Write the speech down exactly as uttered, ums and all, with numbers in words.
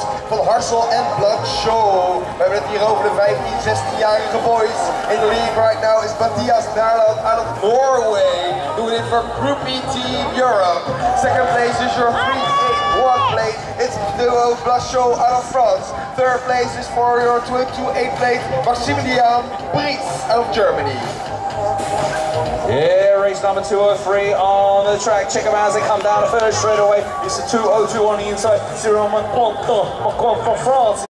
van Harsel en Blood Show. We hebben het hier over de vijftien, zestienjarige boys. In the league right now is Matthias Naarland out of Norway, doing it for Groupie Team Europe. Second place is your three eight one plate. It's the Blood Show out of France. Third place is for your two two eight plate, Maximilian Bries out of Germany. Yeah, race number two oh three on the track. Check them out as they come down the finish straight away. It's a two oh two on the inside. zero one from France.